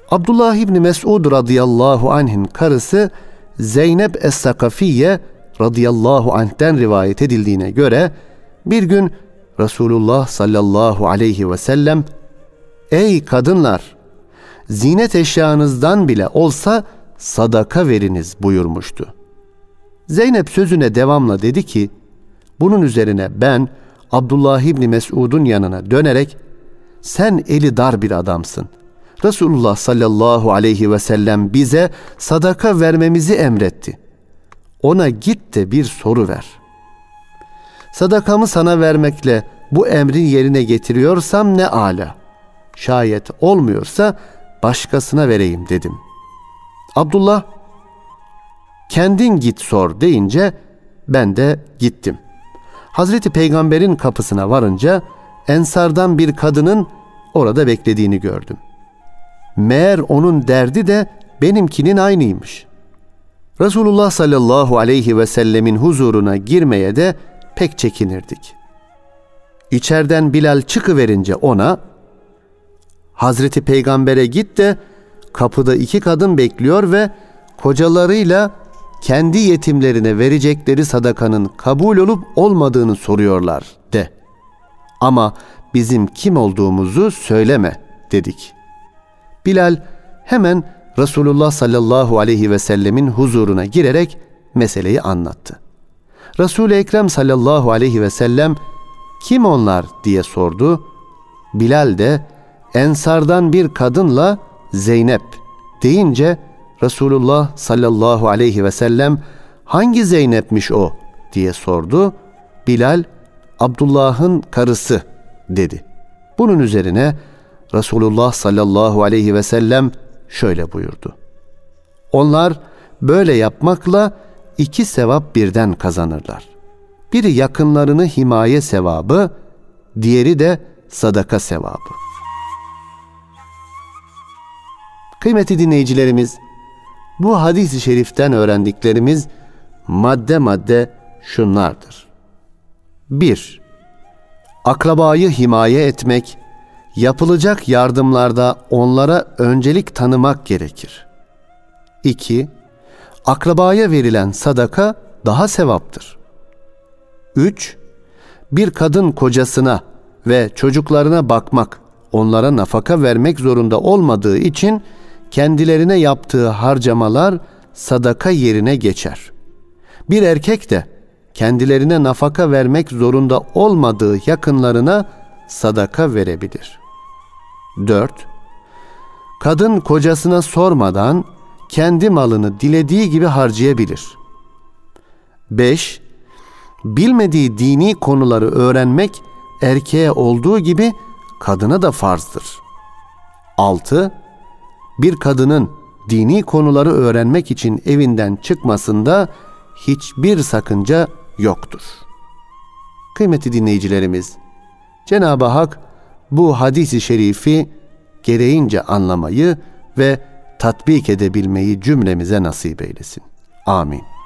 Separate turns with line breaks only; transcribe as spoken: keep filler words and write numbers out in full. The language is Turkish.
Abdullah İbni Mes'ud radıyallahu anh'in karısı Zeynep Es-Sakafiye radıyallahu anh'ten rivayet edildiğine göre bir gün Resulullah sallallahu aleyhi ve sellem "Ey kadınlar, zinet eşyanızdan bile olsa sadaka veriniz" buyurmuştu. Zeynep sözüne devamla dedi ki, bunun üzerine ben Abdullah İbni Mes'ud'un yanına dönerek "Sen eli dar bir adamsın. Resulullah sallallahu aleyhi ve sellem bize sadaka vermemizi emretti. Ona git de bir soru ver. Sadakamı sana vermekle bu emrin yerine getiriyorsam ne âlâ. Şayet olmuyorsa başkasına vereyim" dedim. Abdullah "Kendin git sor" deyince ben de gittim. Hazreti Peygamber'in kapısına varınca Ensardan bir kadının orada beklediğini gördüm. Meğer onun derdi de benimkinin aynıymış. Resulullah sallallahu aleyhi ve sellemin huzuruna girmeye de pek çekinirdik. İçeriden Bilal çıkıverince ona "Hazreti Peygamber'e git de kapıda iki kadın bekliyor ve kocalarıyla kendi yetimlerine verecekleri sadakanın kabul olup olmadığını soruyorlar" de. "Ama bizim kim olduğumuzu söyleme" dedik. Bilal hemen Resulullah sallallahu aleyhi ve sellemin huzuruna girerek meseleyi anlattı. Resul-i Ekrem sallallahu aleyhi ve sellem "Kim onlar?" diye sordu. Bilal de Ensardan bir kadınla Zeynep deyince Resulullah sallallahu aleyhi ve sellem "Hangi Zeynep'miş o?" diye sordu. Bilal "Abdullah'ın karısı" dedi. Bunun üzerine Resulullah sallallahu aleyhi ve sellem şöyle buyurdu: "Onlar böyle yapmakla iki sevap birden kazanırlar. Biri yakınlarını himaye sevabı, diğeri de sadaka sevabı." Kıymetli dinleyicilerimiz, bu hadis-i şeriften öğrendiklerimiz madde madde şunlardır. bir. Akrabayı himaye etmek, yapılacak yardımlarda onlara öncelik tanımak gerekir. iki. Akrabaya verilen sadaka daha sevaptır. üç. Bir kadın kocasına ve çocuklarına bakmak, onlara nafaka vermek zorunda olmadığı için kendilerine yaptığı harcamalar sadaka yerine geçer. Bir erkek de kendilerine nafaka vermek zorunda olmadığı yakınlarına sadaka verebilir. dört. Kadın kocasına sormadan kendi malını dilediği gibi harcayabilir. beş. Bilmediği dini konuları öğrenmek erkeğe olduğu gibi kadına da farzdır. altı. Bir kadının dini konuları öğrenmek için evinden çıkmasında hiçbir sakınca yoktur. Kıymetli dinleyicilerimiz, Cenab-ı Hak bu hadis-i şerifi gereğince anlamayı ve tatbik edebilmeyi cümlemize nasip eylesin. Amin.